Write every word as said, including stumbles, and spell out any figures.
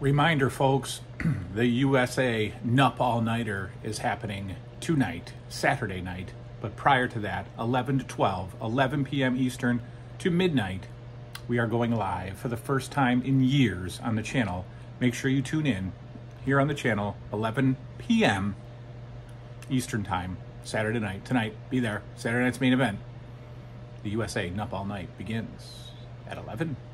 Reminder, folks, the U S A Knupp All Nighter is happening tonight, Saturday night. But prior to that, eleven to twelve, eleven p m Eastern to midnight, we are going live for the first time in years on the channel. Make sure you tune in here on the channel, eleven p m Eastern time, Saturday night. Tonight, be there. Saturday night's main event. The U S A Knupp All Night begins at eleven.